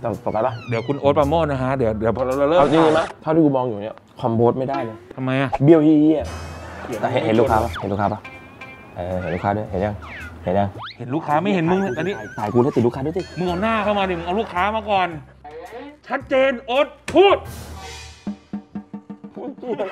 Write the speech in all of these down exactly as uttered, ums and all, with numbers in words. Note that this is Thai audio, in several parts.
แต่ปกติปะเดี๋ยวคุณโอ๊ตปราโมชนะฮะเดี๋ยวเดี๋ยวพอเราเริ่มเอาจริงๆไหมเท่าที่กูมองอยู่เนี่ยคอมโพสไม่ได้เลยทำไมอะเบี้ยวเฮี้ยแต่เห็นลูกค้าปะเห็นลูกค้าปะเออเห็นลูกค้าด้วยเห็นยังเห็นยังเห็นลูกค้าไม่เห็นมึงอันนี้ถ่ายกูแล้วติดลูกค้าด้วยสิมึงเอาหน้าเข้ามาดิมึงเอาลูกค้ามาก่อนชัดเจนโอ๊ตพูดพูดจริง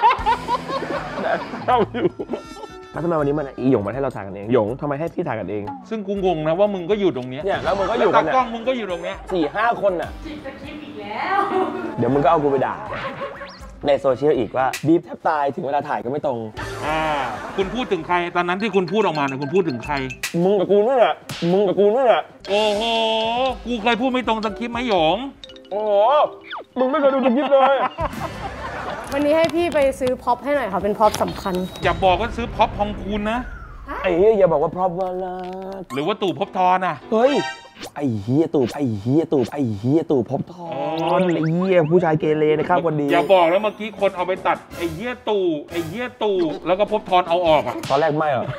เข้าอยู่แล้วทำไมวันนี้มันอีหยงมาให้เราถ่ายกันเองหยงทำไมให้พี่ถ่ายกันเองซึ่งกูงงนะว่ามึงก็อยู่ตรงนี้เนี่ยแล้วมึงก็อยู่กันตากล้องมึงก็อยู่ตรงนี้สี่ห้าคนน่ะจิตสคริปต์อีกแล้วเดี๋ยวมึงก็เอากูไปด่าในโซเชียลอีกว่าบีบแทบตายถึงเวลาถ่ายก็ไม่ตรงอ่าคุณพูดถึงใครตอนนั้นที่คุณพูดออกมาเนี่ยคุณพูดถึงใครมึงกับกูนั่นแหละมึงกับกูนั่นแหละโอ้โหกูเคยพูดไม่ตรงสคริปต์ไหมหยงโอ้โหมึงไม่เคยดูสคริปต์เลยวันนี้ให้พี่ไปซื้อพ็อปให้หน่อยค่ะเป็นพ็อปสำคัญอย่าบอกว่าซื้อพ็อปพองคูณนะไอ้เหี้ยอย่าบอกว่าพ็อปวาลาหรือว่าตู่ภพบทรอ่ะเฮ้ยไอ้เหี้ยตู่ไอ้เหี้ยตู่ไอ้เหี้ยตู่ภพบทรไอ้เหี้ยผู้ชายเกเรนะครับวันนี้อย่าบอกแล้วเมื่อกี้คนเอาไปตัดไอ้เหี้ยตู่ไอ้เหี้ยตู่แล้วก็ภพบทรเอาออกอ่ะตอนแรกไม่หรอ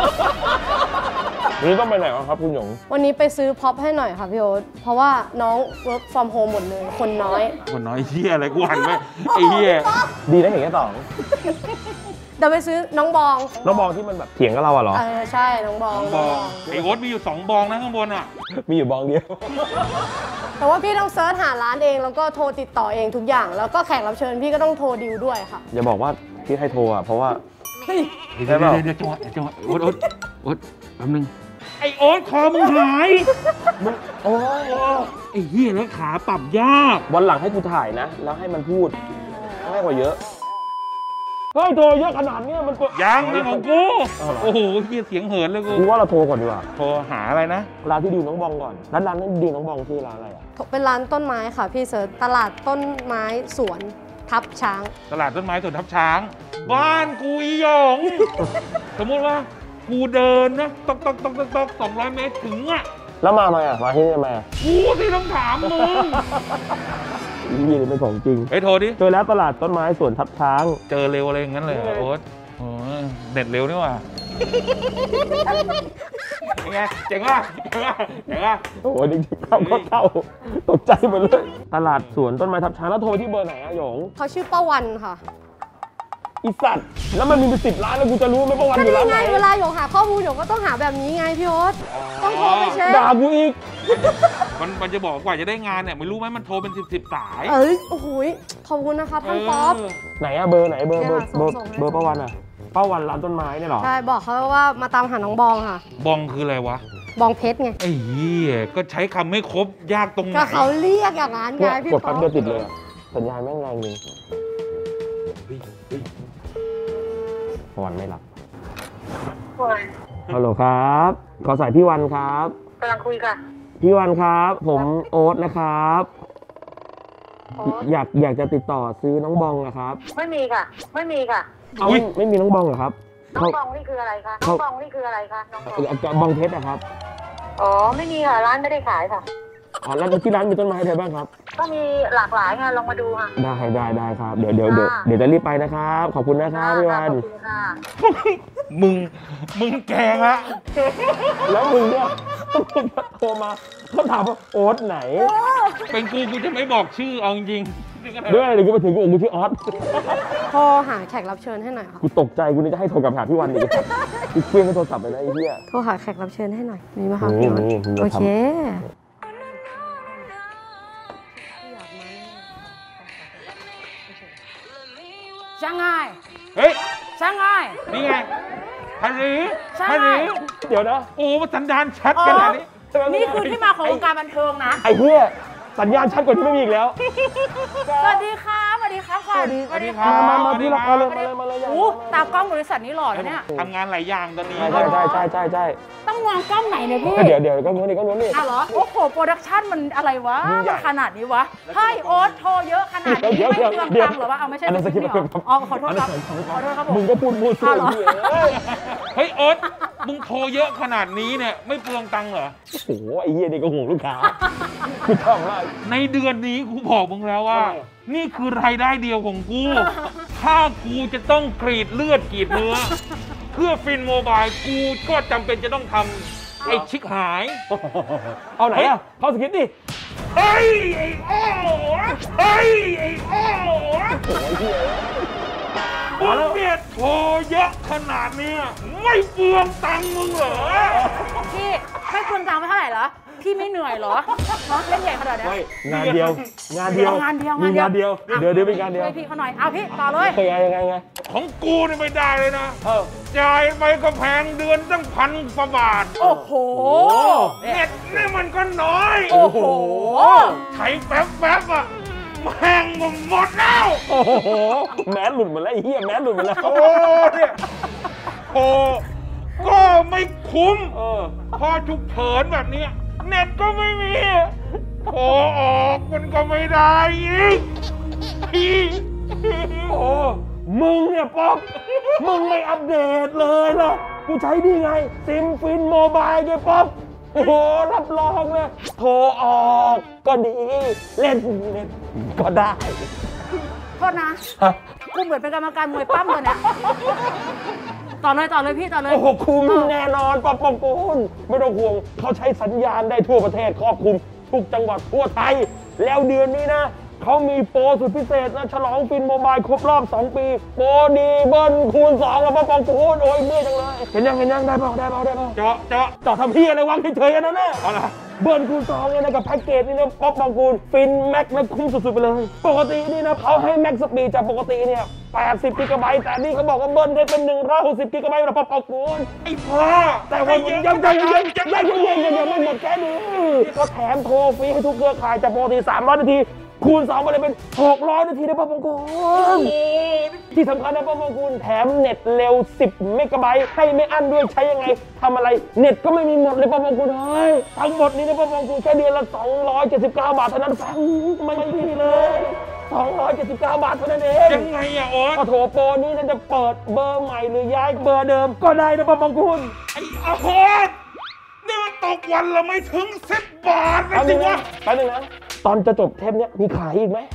นี่ต้องไปไหนครับคุณหยงวันนี้ไปซื้อพ็อปให้หน่อยค่ะพี่โอ๊ตเพราะว่าน้อง work from home หมดเลยคนน้อยคนน้อยเหี้ยอะไรกูหันไปไอ้เหี้ยดีนะเห็นแค่สองเดี๋ยวไปซื้อน้องบองน้องบองที่มันแบบเถียงกับเราอะเหรอเออใช่น้องบองบองไอ้โอ๊ตมีอยู่สองบองนะข้างบนอ่ะมีอยู่บองเดียวแต่ว่าพี่ต้องเซิร์ชหาร้านเองแล้วก็โทรติดต่อเองทุกอย่างแล้วก็แขกรับเชิญพี่ก็ต้องโทรดิวด้วยค่ะอย่าบอกว่าพี่ให้โทรอ่ะเพราะว่าเดี๋ยวเดี๋ยวจังหวะจังหวะโอ๊ตโอ๊ตโอ๊ตแป๊บนึงไอ้โอ๊ตคอมึงหายมึงโอ้ยไอ้เหี้ยแล้วขาปรับยากวันหลังให้กูถ่ายนะแล้วให้มันพูดง่ายกว่าเยอะเฮ้ยโทรเยอะขนาดนี้มันยังนะของกูโอ้โหเหี้ยเสียงเหินเลยกูกูว่าเราโทรก่อนดีกว่าโทรหาอะไรนะร้านที่ดีน้องบองก่อนร้านร้านนั้นดีน้องบองชื่อร้านอะไรอ่ะเป็นร้านต้นไม้ค่ะพี่เสิร์ชตลาดต้นไม้สวนทับช้างตลาดต้นไม้สวนทับช้างบ้านกูอีหยงสมมติว่ากูเดินนะตอกตอกตอกตอกตอกสองร้อยเมตรถึงอ่ะแล้วมาไหมอ่ะมาที่นี่ทำไมอ่ะกูที่ต้องถามมึงนี่เป็นของจริงไอ้โทรดิเจอแล้วตลาดต้นไม้สวนทับช้างเจอเร็วอะไรอย่างนั้นเลยโอ๊ตโอ้เด็ดเร็วนี่ว่ะยังไงเจ๋งว่ะเจ๋งว่ะเจ๋งว่ะโอ้โหจริงๆเข้าก็เข้าตกใจหมดเลยตลาดสวนต้นไม้ทับช้างแล้วโทรที่เบอร์ไหนอะหยงเขาชื่อป้าวันค่ะอีสัตว์แล้วมันมีเป็นสิบล้านแล้วกูจะรู้ไหมป้าวันอยู่ร้านไหนเวลาหยงหาข้อมูลหยงก็ต้องหาแบบนี้ไงพี่โอ๊ตต้องโทรไปเช็คด่ากูอีกมันมันจะบอกกว่าจะได้งานเนี่ยไม่รู้ไหมมันโทรเป็นสิบสิบสายเอ้ยโอ้โหขอบคุณนะคะท่านป๊อปไหนอะเบอร์ไหนเบอร์เบอร์เบอร์เบอร์ป้าวันอะป้าวันร้านต้นไม้เนี่ยหรอใช่บอกเขาว่ามาตามหาน้องบองค่ะบองคืออะไรวะบองเพชรไงไอ้เหี้ยก็ใช้คำไม่ครบยากตรงไหนก็เขาเรียกอย่างนั้นไงพี่ป๊อปกดแป๊บเดียวติดเลยสัญญาณแม่งแรงจริงวันไม่หลับฮัลโหลครับขอสายพี่วันครับกำลังคุยค่ะพี่วันครับผมโอ๊ตนะครับอยากอยากจะติดต่อซื้อน้องบองนะครับไม่มีค่ะไม่มีค่ะเอาไม่มีน้องบองเหรอครับน้องบองนี่คืออะไรคะน้องบองนี่คืออะไรคะน้องบองบองเพชรนะครับอ๋อไม่มีค่ะร้านไม่ได้ขายค่ะอ๋อแล้วที่ร้านมีต้นไม้อะไรบ้างครับก็มีหลากหลายค่ะลองมาดูค่ะได้ได้ได้ครับเดี๋ยวเดี๋ยวเดี๋ยวเดี๋ยวจะรีบไปนะครับขอบคุณนะครับพี่วันขอบคุณค่ะมึงมึงแกงละแล้วมึงเนี่ยโทรมาเขาถามว่าโอ๊ตไหนเป็นกูกูจะไม่บอกชื่อเอาจริงด้วยหรือกูไปถึงกูกูชื่อออสโทรหาแขกรับเชิญให้หน่อยค่ะกูตกใจกูนี่จะให้โทรกับหาพี่วันอีกกูเคลื่อนโทรศัพท์ไปนะไอ้เหี้ยโทรหาแขกรับเชิญให้หน่อยมีไหมคะพี่วันโอเคช่างไงเฮ้ยช่างไงนี่ไงฮันนี่ฮันนี่เดี๋ยวนะโอ้สัญญาณชัดขนาดนี้นี่คือที่มาของวงการบันเทิงนะไอ้เหี้ยสัญญาณชัดกว่าที่ไม่มีอีกแล้วสวัสดีค่ะสวัสดีครับสวัสดีสวัสดีครับมามาที่ละครเลยมาเลยมาเลยโอ้ตากล้องบริษัทนี้หล่อเลยเนี่ยทำงานหลายอย่างตอนนี้ใช่ใช่ใช่ใช่ใช่ต้องวางกล้องไหนเนี่ยพี่เดี๋ยวเดี๋ยวก็นู้นนี่ก็นู้นนี่อ้าวเหรอโอ้โหโปรดักชั่นมันอะไรวะมันขนาดนี้วะให้โอ๊ตโทรเยอะขนาดนี้ไม่เปลืองตังค์หรอวะเอาไม่ใช่ไม่ใช่อ๋อขอโทษครับขอโทษครับผมมึงก็พูดพูดสู้เฮ้ยโอ๊ตมึงโทรเยอะขนาดนี้เนี่ยไม่เปลืองตังค์เหรอโอ้โหไอ้เหี้ยนี่ก็ห่วงลูกค้ากูชอบมากในเดือนนี้กูบอกมึงแล้วว่านี่คือรายได้เดียวของกูถ้ากูจะต้องกรีดเลือดกรีดเนื้อเพื่อฟินโมบายกูก็จำเป็นจะต้องทำไอ้ชิคหายเอาไหนอ่ะเข้าสคริปต์ดิเฮ้ยไอ้โอ้เฮ้ยไอ้โอ้มึงเนี่ยโทรเยอะขนาดนี้ไม่เปลืองตังค์มึงเหรอพี่ไม่ควรตังค์ไม่เท่าไหร่เหรอพี่ไม่เหนื่อยเหรอฮะเล่นใหญ่ขนาดนี้งานเดียวงานเดียวงานเดียวมีงานเดียวเดี๋ยวเดี๋ยวเป็นงานเดียวช่วยพี่เขาหน่อยเอาพี่ต่อเลยเป็นไงยังไงไงของกูนี่ไม่ได้เลยนะจ่ายไปก็แพงเดือนตั้งพันกว่าบาทโอ้โหเน็ตนี่มันก็น้อยโอ้โหใช้แป๊บแป๊บอะแพงหมดแล้วโอ้โหแมสหลุดหมดแล้วไอ้เหี้ยแมสหลุดหมดแล้วโอ้เนี่ยโอ้ก็ไม่คุ้มพอฉุกเฉินแบบนี้เน็ตก็ไม่มีโทรออกมันก็ไม่ได้อีกพี่โอ้มึงเนี่ยป๊อกมึงไม่อัปเดตเลยเหรอกูใช้ดีไงซิมฟินโมบายไงป๊อกโอ้โหรับรองเลยโทรออกก็ดีเล่นเล่นก็ได้โทษนะกูเหมือนเป็นกรรมการมวยปั้มเลยเนี่ยต่อเลยต่อเลยพี่ต่อเลยโอ้โหคุ้มแน่นอนป๊อกป๊อกกูนไม่ต้องห่วงเขาใช้สัญญาณได้ทั่วประเทศครอบคลุมทุกจังหวัดทั่วไทยแล้วเดือนนี้นะเขามีโปรสุดพิเศษนะฉลองฟินโมบายครบรอบสองปีโปรดีเบิ้ลคูณสองแล้วป๊อกป๊อกกูนโอ้ยเมื่อยจังเลยเห็นยังเห็นยังได้เปล่าได้เปล่าได้เปล่าเจาะเจาะเจาะทำพี่อะไรวางเฉยๆอันนั้นแหละเบิ้ลคูณสองเลยนะกับแพ็กเกจนี่นะป๊อกป๊อกกูนฟินแม็กนะคุ้มสุดๆไปเลยปกตินี่นะเขาให้แม็กสปีดจากปกติเนี่ยแปดสิบกิกะไบต์แต่นี่เขาบอกว่าเบิ้ลได้เป็นหนึ่งร้อยหกสิบกิกะไบต์นะป๊อกป๊อกกูนไอ้พ่อแต่ว่ายังยังยังยังยังยังยังยังไม่หมดแค่นี้ก็แถมโทรฟรีให้ทุกเครือข่ายจากปกติสามร้อยนาทีคูณสองมาเลยเป็นหกร้อยนาทีนะป๊อกป๊อกกูนที่สำคัญนะป๊อกป๊อกกูนแถมเน็ตเร็วสิบเมกะไบต์ให้ไม่อั้นด้วยใช้ยังไงทำอะไรเน็ตก็ไม่มีหมดเลยป๊อกป๊อกกูนเฮ้ยทั้งหมดนี้นะป๊อกป๊อกกูนแค่เดือนละสองร้อยเจ็ดสิบเก้าบาทเท่านั้นฟังไม่ดีเลยสองร้อยเจ็ดสิบเก้าบาทเท่านั้นเองยังไงอะโอ๊ตโถโปรนี้จะเปิดเบอร์ใหม่หรือย้ายเบอร์เดิมก็ได้นะป๊อกป๊อกกูนไอ้โอ๊ตนี่มันตกวันละไม่ถึงสิบบาทนะจริงวะแป๊บนึงนะตอนจะจบเทปนี้มีขายอีกไหม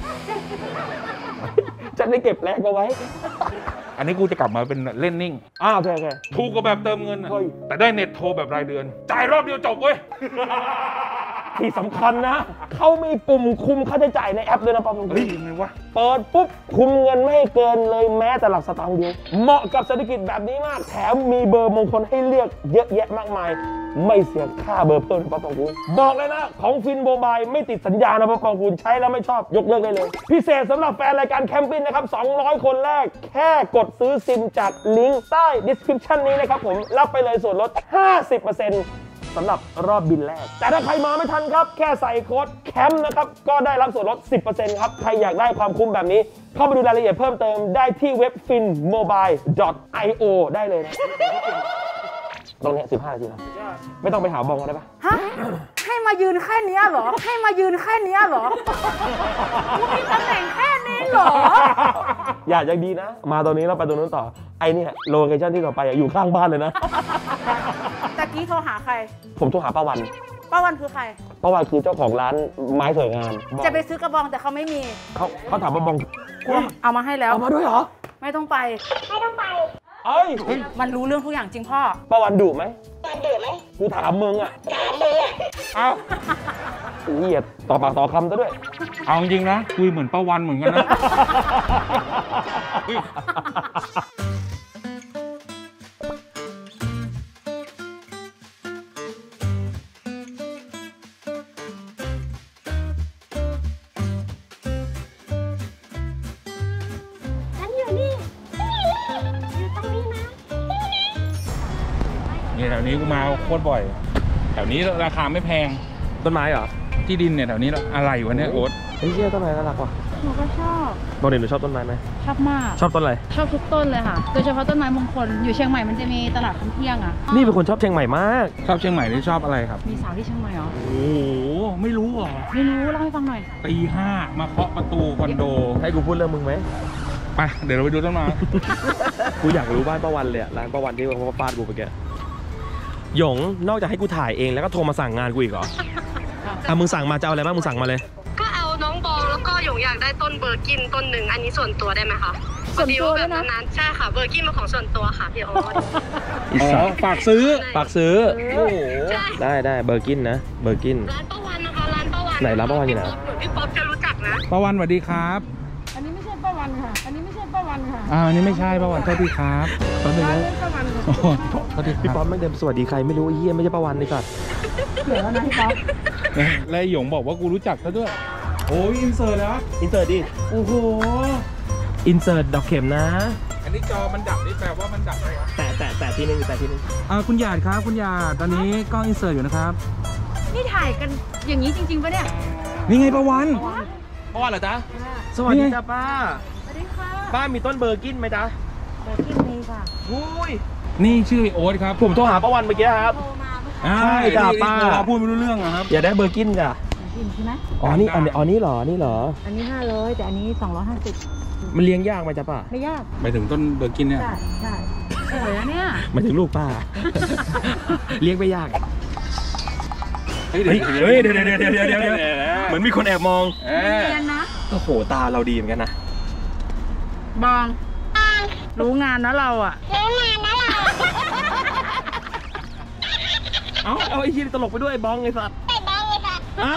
จะได้เก็บแรงเอาไว้อันนี้กูจะกลับมาเป็นเล่นนิ่งอ้าวโอเคโอเคถูกกว่าแบบเติมเงินแต่ได้เน็ตโทรแบบรายเดือนจ่ายรอบเดียวจบเว้ยที่สำคัญนะเขามีปุ่มคุมค่าใช้จ่ายในแอปด้วยนะป๊อกป๊อกเฮ้ยยังไงวะเปิดปุ๊บคุมเงินไม่ให้เกินเลยแม้แต่หลักสตางค์เดียวเหมาะกับเศรษฐกิจแบบนี้มากแถมมีเบอร์มงคลให้เลือกเยอะแยะมากมายไม่เสียค่าเบอร์เพิ่มนะป๊อกป๊อกคุณบอกเลยนะของฟินโมบายไม่ติดสัญญานะป๊อกป๊อกคุณใช้แล้วไม่ชอบยกเลิกได้เลยพิเศษสำหรับแฟนรายการแคมปิ้งนะครับสองร้อยคนแรกแค่กดซื้อซิมจากลิงก์ใต้ description นี้นะครับผมรับไปเลยส่วนลด ห้าสิบเปอร์เซ็นต์สำหรับรอบบินแรกแต่ถ้าใครมาไม่ทันครับแค่ใส่โค้ดแคมป์นะครับก็ได้รับส่วนลด สิบเปอร์เซ็นต์ ครับใครอยากได้ความคุ้มแบบนี้เข้าไปดูรายละเอียดเพิ่มเติมได้ที่เว็บ ฟินโมบาย ดอท ไอ โอ ได้เลยนะตรงนี้สิบห้านาทีนะไม่ต้องไปหาบองได้ปะฮะให้มายืนแค่นี้เหรอให้มายืนแค่นี้เหรอกูมีตำแหน่งแค่นี้เหรออยากยังดีนะมาตรงนี้แล้วไปตรงนู้นต่อไอ้นี่โลเคชั่นที่ต่อไปอยู่ข้างบ้านเลยนะตะกี้โทรหาใครผมโทรหาป้าวันป้าวันคือใครป้าวันคือเจ้าของร้านไม้สวยงามจะไปซื้อกระบองแต่เขาไม่มีเขาเขาถามป้าบองเอามาให้แล้วเอามาด้วยเหรอไม่ต้องไปไม่ต้องไปเอ้ยมันรู้เรื่องทุกอย่างจริงพ่อป้าวันดุไหมดุไหมกูถามมึงอ่ะถามมึงอ่ะเอ้าเหยียดต่อปากต่อคำซะด้วยเอาจริงนะคุยเหมือนป้าวันเหมือนกันนะแถวนี้กูมาโคตรบ่อยแถวนี้ราคาไม่แพงต้นไม้เหรอที่ดินเนี่ยแถวนี้อะไรวะเนี่ยโอ๊ตเฮ้ยเชี่ยต้นไม้น่ารักว่ะหนูก็ชอบบอกเด็กหนูชอบต้นไม้ไหมชอบมากชอบต้นอะไรชอบทุกต้นเลยค่ะโดยเฉพาะต้นไม้มงคลอยู่เชียงใหม่มันจะมีตลาดท่องเที่ยวอ่ะนี่เป็นคนชอบเชียงใหม่มากชอบเชียงใหม่ที่ชอบอะไรครับมีสาวที่เชียงใหม่เหรอโอ้โหไม่รู้เหรอไม่รู้เล่าให้ฟังหน่อยตีห้ามาเคาะประตูคอนโดให้กูพูดเรื่องมึงไหมไปเดี๋ยวเราไปดูต้นไม้กูอยากรู้บ้านป้าวันเลยร้านป้าวันที่เขาฟาดกูไปแกหยงนอกจากให้กูถ่ายเองแล้วก็โทรมาสั่งงานกูอีกเหรออ่ะมึงสั่งมาจะเอาอะไรบ้างมึงสั่งมาเลยก็เอาน้องบองแล้วก็หยงอยากได้ต้นเบอร์กินต้นหนึ่งอันนี้ส่วนตัวได้ไหมคะส่วนตัวแบบนั้นใช่ค่ะเบอร์กินเป็นของส่วนตัวค่ะพี่โอ๊ตอ๋อฝากซื้อฝากซื้อโอ้โหได้ได้เบอร์กินนะเบอร์กินร้านป้าวันนะคะร้านป้าวันไหนร้านป้าวันอยู่ไหนเหมือนพี่ป๊อปจะรู้จักนะป้าวันสวัสดีครับอันนี้ไม่ใช่ป้าวันค่ะ อันนี้ไม่ใช่ป้าวันค่ะอ่าอันนี้ไม่ใช่ป้าวันโทษทีครับแป๊บนึงนะป้าวันค่ะโอ้โหโทษทีคพี่รับป๊อปไม่เดิมสวัสดีใครไม่รู้ไอ้เหี้ยไม่ใช่ป้าวันนี่ก่อนเผื่อแล้วนะพี่ป๊อปแล้วหยงบอกว่ากูรู้จักซะด้วย โอ้ยอินเสิร์ตแล้วอินเสิร์ตดิโอ้โหอินเสิร์ตดอกเข็มนะอันนี้จอมันดับนี่แปลว่ามันดับไหมวะแต่แต่แต่ทีนึงแต่ทีนึงอ่าคุณหยาดครับคุณหยาดตอนนี้กล้องอินเสิร์ตอยู่นะครับนี่ถ่ายกันอย่างนี้จริงๆปะเนี่ยนี่ไงป้าวันป้าวันเหรอจ๊ะสวัสดีจ้าป้าสวัสดีค่ะป้ามีต้นเบอร์กินไหมจ๊ะเปิดกินมีค่ะอุ้ยนี่ชื่อโอ๊ตครับผมโทรหาป้าวันเมื่อกี้ครับโทรมาเมื่ออ่าใช่จ้ะป้าเราพูดไม่รู้เรื่องอะครับอยากได้เบอร์กินจ้ะกินใช่ไหมอ๋อนี่อันนี้อ๋อนี่เหรอนี่เหรออันนี้ห้าร้อยแต่อันนี้สองร้อยห้าสิบมันเลี้ยงยากไหมจ๊ะป้าไม่ยากไปถึงต้นเบอร์กินเนี่ยใช่ใช่สวยนะเนี่ยหมายถึงลูกป้า เลี้ยงไม่ยากเฮ้ยเฮ้ยเฮ้ยเดี๋ยวเดี๋ยวเดี๋ยวเดี๋ยวเดี๋ยวเดี๋ยวเหมือนมีคนแอบมองเออเรียนนะโอ้โหตาเราดีเหมือนกันนะบอง รู้งานนะเราอ่ะเอาเอาไอ้ชี้ยตลกไปด้วยบ้องไอ้สัตว์เอา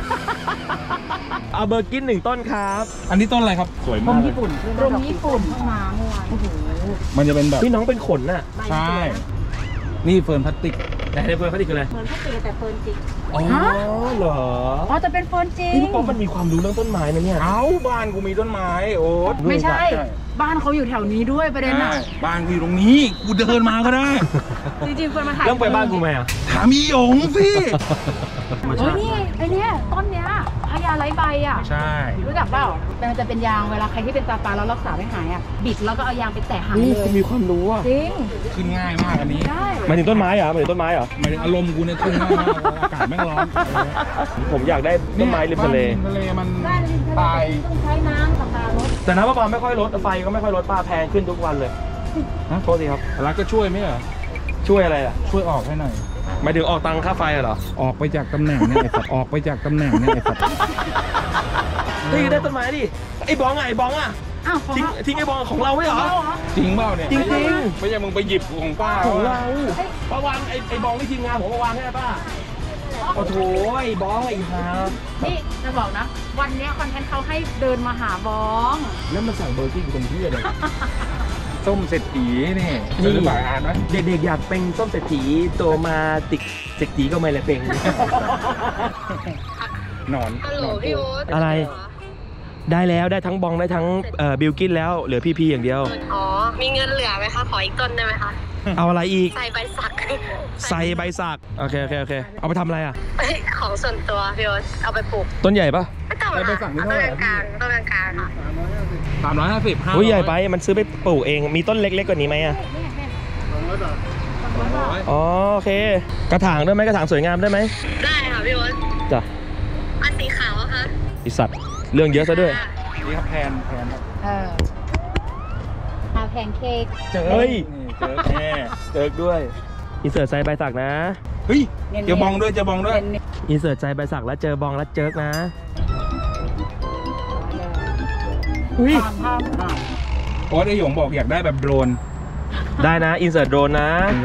เอาเบอร์กินหนึ่งต้นครับอันนี้ต้นอะไรครับ สวยรมากมญี่ปุ่นรมญี่ปุ่นเพิ่งมาเมื่อวานโอ้โหมันจะเป็นแบบพี่น้องเป็นขนน่ะใช่ นี่เฟิร์นพลาสติกไหนเพื่อนเขาดิคืออะไรเหมือนพลาสติกแต่เฟิร์นจริงอ๋อเหรออ๋อแต่เป็นเฟิร์นจริงนี่พี่ป๊อปมันมีความรู้เรื่องต้นไม้นะเนี่ยเอ้าบ้านกูมีต้นไม้โอ๊ตไม่ใช่ บ้านเขาอยู่แถวนี้ด้วยประเด็นอ่ะใช่บ้านกูอยู่ตรงนี้กูเดินมาก็ได้จริงๆเฟิร์นมาถ่ายเรื่องไปบ้านกูไหมอ่ะถามอีหยงสิโอ้ยนี่ไงไอเนี้ยต้นเนี้ยพญาไร้ใบอ่ะใช่รู้จักเปล่ามันจะเป็นยางเวลาใครที่เป็นตาปลาแล้วรักษาไม่หายอ่ะ บิดแล้วก็เอายางไปแตะหายนี่เลคุยณมีความรู้อ่ะจริงขึ้นง่ายมากอันนี้ได้หมายถึงต้นไม้เหรอหมายถึงต้นไม้เหรอหมายถึงอารมณ์กูเนี่ยขึ้นง่ายมากอากาศแม่งร้อนผมอยากได้ต้นไม้ริมทะเลบ้านริมทะเลมันบ้านริมทะเลตายต้องใช้น้ำกับปลารถแต่น้ำประปาไม่ค่อยลดไฟก็ไม่ค่อยลดป้าแพงขึ้นทุกวันเลยฮะโทษทีครับรักก็ช่วยไหมเหรอช่วยอะไรอ่ะช่วยออกให้หน่อยหมายถึงออกตังค่าไฟเหรอออกไปจากตำแหน่งเนี่ยไอ้สัตว์ออกไปจากตำแหน่งเนี่ยไอ้สัตว์เฮ้ยได้ต้นไม้ดิไอ้บ้องอ่ะไอ้บ้องอ่ะอ้าวของทิ้งเราทิ้งไอ้บ้องของเราไม่เหรอจริงเปล่าเนี่ยจริงจริงไม่ใช่มึงไปหยิบของป้าของเหรอเราป้าวางไอ้ไอ้บ้องที่ทีมงานผมมาวางให้ป้าโอ้โหไอ้บ้องไอ้ฮานี่จะบอกนะ วันเนี้ยคอนเทนต์เขาให้เดินมาหาบ้องแล้วมันสั่งเบอร์กิ้งตรงที่เลยส้มเศรษฐีนี่นี่หรือเปล่าอ่านไหมเด็กๆอยากเป็นส้มเศรษฐีโตมาติดเศรษฐีก็ไม่เลยเป็นหนอนฮัลโหลพี่โอ๊ตอะไร ได้แล้วได้ทั้งบองได้ทั้งบิลกินแล้วเหลือพี่พีอย่างเดียวอ๋อ มีเงินเหลือไหมคะ ขออีกต้นได้ไหมคะเอาอะไรอีกใส่ใบสักใส่ใบสักโอเคโอเคโอเคเอาไปทำอะไรอ่ะเอ้ยของส่วนตัวพี่โอ๊ตเอาไปปลูกต้นใหญ่ปะไม่ต้องค่ะเอาต้นกลางๆต้นกลางๆค่ะสามร้อยห้าสิบห้าอุ้ยใหญ่ไปมันซื้อไปปลูกเองมีต้นเล็กๆกว่านี้ไหมอ่ะอ๋อโอเค กระถางได้ไหมกระถางสวยงามได้ไหมได้ค่ะพี่โอ๊ตจ้ะอันสีขาวอะคะไอสัตว์เรื่องเยอะซะด้วยนี่ครับแพนแพนเออมาแพนเค้กเจอเฮ้ยนี่เจอแน่เจอด้วยอินเสิร์ตใส่ใบสักนะเฮ้ยเจะบองด้วยเจะบองด้วยอินเสิร์ตใส่ใบสักแล้วเจอบองแล้วเจิกนะเฮ้ยตามภาพอ่ะโอ๊ตไอหยงบอกอยากได้แบบโดรนได้นะอินเสิร์ตโดรนนะ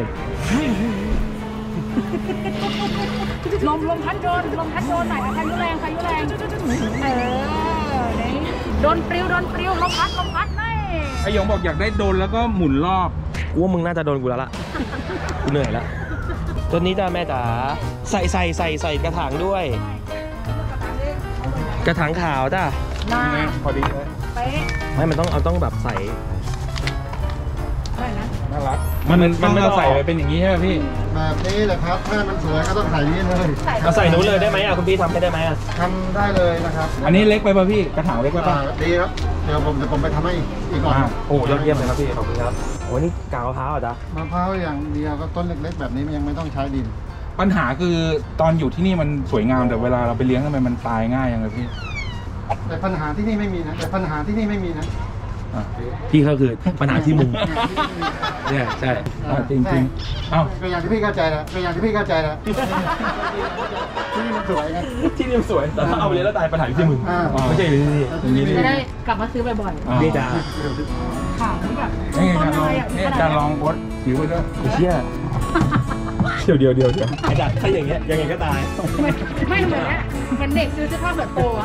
ลมลมพัดโดนลมพัดโดนหน่อยอ่ะพายุแรงพายุแรงเออนี่โดนปลิวโดนปลิวลมพัดลมพัดไม่ไอหยงบอกอยากได้โดรนแล้วก็หมุนรอบกูว่ามึงน่าจะโดนกูแล้วล่ะกูเหนื่อยแล้วต้นนี้จ้าแม่จ๋าใส่ใส่ใส่ใส่กระถางด้วย กระถางขาวจ้ามาพอดีเลยเป๊ะไม่มันต้องเอาต้องแบบใส่อะไรนะน่ารักมันมันไม่ต้องใส่ไปเป็นอย่างนี้ใช่ไหมพี่แบบนี้แหละครับ ถ้ามันสวยก็ต้องใส่นี้เลยเอาใส่นู้นเลยได้ไหมอ่ะคุณพี่ทำให้ได้ไหมอ่ะทำได้เลยนะครับอันนี้เล็กไปป่ะพี่กระถางเล็กไปป่ะอ่าดีครับ เดี๋ยวผมเดี๋ยวผมไปทำให้อีกก่อนอ่าโอ้ยอดเยี่ยมเลยครับพี่ขอบคุณครับโอ้นี่กาวมะพร้าวอ่ะจ๊ะมะพร้าวอย่างเดียวก็ต้นเล็กๆ แบบนี้มันยังไม่ต้องใช้ดินปัญหาคือตอนอยู่ที่นี่มันสวยงามแต่เวลาเราไปเลี้ยงทำไมมันตายง่ายอย่างไรพี่แต่ปัญหาที่นี่ไม่มีนะ แต่ปัญหาที่นี่ไม่มีนะอ่ะพี่เขาคือปัญหาที่มึงเนี่ยใช่อ่ะจริงจริงๆเอ้าก็อย่างที่พี่เข้าใจนะก็อย่างที่พี่เข้าใจนะที่นี่มันสวยไงที่นี่มันสวยแต่ถ้าเอาไปเลี้ยงแล้วตายปัญหาอยู่ที่มึงอ่าไม่ใช่ที่นี่อย่างนี้จะได้กลับมาซื้อบ่อยอ่านี่จ้าๆข่าวนี่แบบนี่ต้นการลอะองไรอ่ะนี่การลองโอ๊ตผิวไปด้วยไอ้เชี่ยเดี๋ยวเดี๋ยวเดี๋ยวเดี๋ยวไอ้ดัดถ้าอย่างเงี้ยยังไงก็ตายไม่ไม่เหมือนเนี้ยเห็นเด็กซื้อเสื้อผ้าแบบโตอะ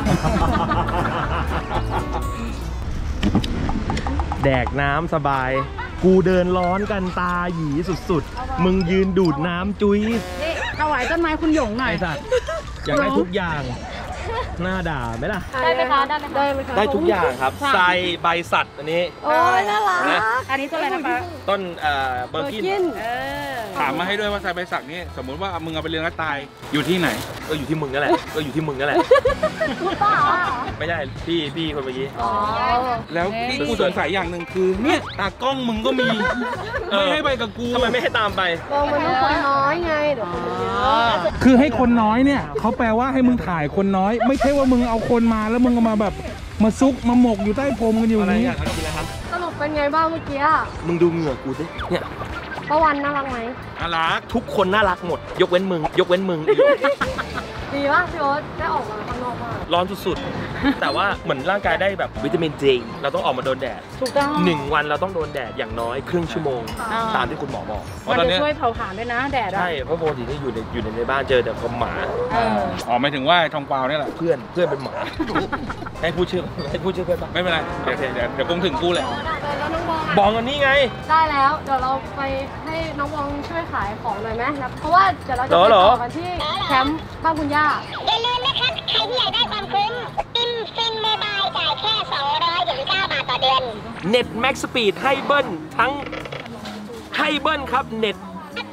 แดกน้ำสบาย กูเดินร้อนกันตาหยีสุดๆ มึงยืนดูดน้ำจุ้ยนี่ถวายต้นไม้คุณหยงหน่อยไอ้สัตว์อยากได้ทุกอย่างหน้าด่าไหมล่ะได้ไหมคะได้ไหมคะได้ไหมคะได้ทุกอย่างครับไซใบสัตว์อันนี้โอ้ยน่ารักอันนี้ต้นอะไรนะคะต้นเอ่อเบอร์กินเออถามมาให้ด้วยว่าทรายใบสักนี่สมมติว่ามึงเอาไปเลี้ยงแล้วตายอยู่ที่ไหนก็อยู่ที่มึงนั่นแหละก็อยู่ที่มึงนั่นแหละไม่ใช่พี่พี่คนเมื่อกี้อ๋อแล้วที่กูสงสัยอย่างหนึ่งคือเนี่ยตากล้องมึงก็มีไม่ให้ไปกับกูทำไมไม่ให้ตามไปมองมันเป็นคนน้อยไงเดี๋ยวคนเยอะคือให้คนน้อยเนี่ยเขาแปลว่าให้มึงถ่ายคนน้อย ไม่ใช่ว่ามึงเอาคนมาแล้วมึงเอามาแบบมาซุกมาหมกอยู่ใต้พรมกันอยู่อะไรนี้อยากกินอะไรครับสรุปเป็นไงบ้างเมื่อกี้อะมึงดูเหงื่อกูสิเนี่ยป้าวันน่ารักไหมน่ารักทุกคนน่ารักหมด ยกเว้นมึง ยกเว้นมึงดีป่ะพี่โอ๊ตได้ออกมาข้างนอกมากร้อนสุดๆ แต่ว่าเหมือนร่างกายได้แบบวิตามินซีเราต้องออกมาโดนแดดถูกต้องหนึ่งวันเราต้องโดนแดดอย่างน้อยครึ่งชั่วโมงอ่าตามที่คุณหมอบอกเพราะมันตอนจะเนี้ยช่วยเผาผลาญด้วยนะแดดอะใช่ เพราะปกติที่อยู่ในอยู่ในบ้านเจอแต่คนหมาเอออ๋อหมายถึงว่าไอ้ทองกวาวเนี่ยแหละเพื่อนเพื่อนเป็นหมา ให้พูดชื่อให้พูดชื่อเพื่อนปะไม่เป็นไรเดี๋ยวเดี๋ยวเดี๋ยวคงถึงกูแหละแล้วน้องบองบองอันนี้ไงได้แล้วเดี๋ยวเราไปให้น้องบองช่วยขายของหน่อยไหมแล้วเพราะว่าเดี๋ยวเราจะเหรไปอเหรอต่อกันที่แคมป์บ้านคุณย่าอย่าลืมนะคะใครที่อยากได้ความคุ้มซิมฟินโมบายจ่ายแค่สองร้อยเจ็ดสิบเก้าบาทต่อเดือนเน็ตแม็กสปีดให้เบิ้ลทั้งให้เบิ้ลครับเน็ต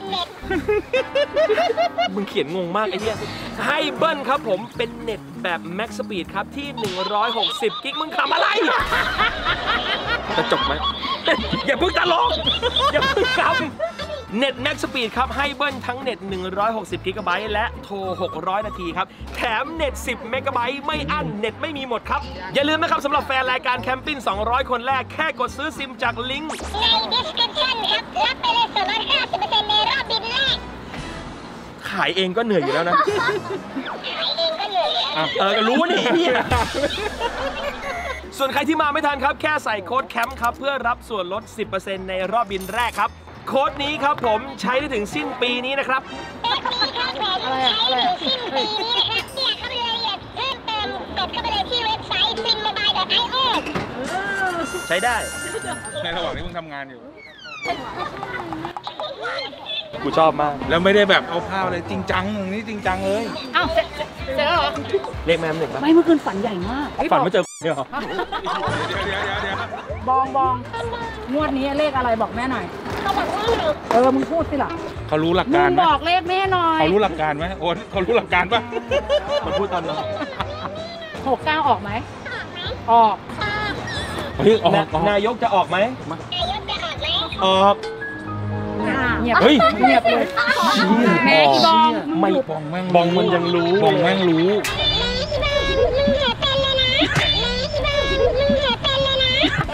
มึงเขียนงงมากไอ้เนี่ยให้เบิ้ลครับผมเป็นเน็ตแบบแม็กสปีดครับที่หนึ่งร้อยหกสิบกิกมึงทำอะไรจะจบไหม อย่าเพิ่งตลกอย่าเพิ่งกำเน็ตแม็กสปีดครับให้เบิ้ลทั้งเน็ตหนึ่งร้อยหกสิบกิกะไบต์และโทรหกร้อยนาทีครับแถมเน็ตสิบเมกะไบต์ไม่อั้นเน็ตไม่มีหมดครับอย่าลืมนะครับสำหรับแฟนรายการแคมปิ้งสองร้อยคนแรกแค่กดซื้อซิมจากลิงก์ใน description ครับรับไปเลยส่วนลดห้าสิบเปอร์เซ็นต์ในรอบบินแรกขายเองก็เหนื่อยอยู่แล้วนะขายเองก็เหนื่อยแล้วเออก็รู้นี่ ส่วนใครที่มาไม่ทันครับ แค่ใส่โค้ดแคมป์ครับเพื่อรับส่วนลด สิบเปอร์เซ็นต์ ในรอบบินแรกครับ โค้ดนี้ครับผมใช้ได้ถึงสิ้นปีนี้นะครับอะไรอะอะไรอะสิ้นปีนี้นะครับเนี่ยเข้าไปรายละเอียดเพิ่มเติมกดเข้าไปเลยที่เว็บไซต์ ฟินโมบาย ดอท ไอ โอใช้ได้ในระหว่างที่มึงทำงานอยู่กูชอบมากแล้วไม่ได้แบบเอาผ้าอะไรจริงจังตรงนี้จริงจังเลยอ้าวเสร็จเสร็จแล้วเหรอเรียกแม่มหนึ่งปะไม่เมื่อคืนฝันใหญ่มากฝันไม่เจอเนี่ยหรอเดี๋ยวเดี๋ยวเดี๋ยวเดี๋ยวบองบองงวดนี้เลขอะไรบอกแม่หน่อย เออ มึงพูดสิล่ะเขารู้หลักมึการงไหมบอกเลขแม่หน่อยเขารู้หลักการไหมโอ้เขารู้หลักการปะมันพูดตอนนั้นหกเก้าออกไหม ออกเฮ้ยออกออกนายกจะออกไหมนายกจะออกไหมออกเงียบเฮ้ยเงียบเลย แม่อีบองไม่บองแม่งบองมันยังรู้บองแม่งรู้มึงหาเป็นแล้วนะมึงหาเป็นแล้วนะ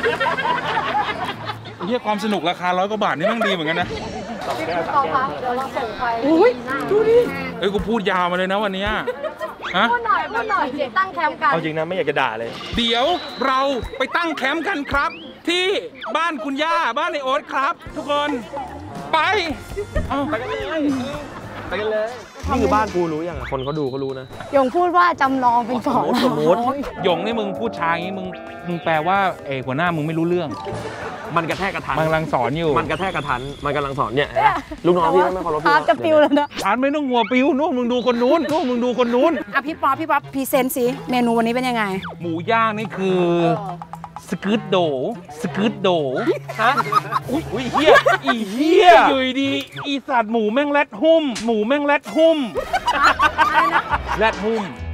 เรียกความสนุกราคาร้อยกว่าบาทนี่แม่งดีเหมือนกันนะต่อครับเดี๋ยวเราส่งไปอุ้ยดูดิเอ้ยกูพูดยาวมาเลยนะวันเนี้ยฮะพูดหน่อยพูดหน่อยตั้งแคมป์กันเอาจริงนะไม่อยากจะด่าเลยเดี๋ยวเราไปตั้งแคมป์กันครับ ที่บ้านคุณย่าบ้านในโอ๊ตครับ ทุกคนไปเอ้าไปกันเลยไปกันเลยนี่คือบ้านกูรู้ยังอะคนเขาดูเขารู้นะยงพูดว่าจำลองเป็นก่อนสมมติหยงนี่มึงพูดช้าอย่างนี้มึงมึงแปลว่าเอกหัวหน้ามึงไม่รู้เรื่องมันกระแทกกระทันมันกำลังสอนอยู่มันกระแทกกระทันมันกำลังสอนเนี่ยเห็นปะลูกน้องพี่ไม่เคารพพี่พาร์ทจะปิวแล้วนะอ่านไม่ต้องหัวปิ้วนู่นมึงดูคนนู้นนู่นมึงดูคนนู้นอ่ะพี่ป๊อปพี่ป๊อปพรีเซนต์สิ เมนูวันนี้เป็นยังไงหมูย่างนี่คือสกึดโดสกึดโดฮะอุ้ยเฮียอีเหี้ยอยู่ดีอีสัตว์หมูแม่งแรดหุ้ม หมูแม่งแรดหุ้มอะไรนะแรดหุ้ม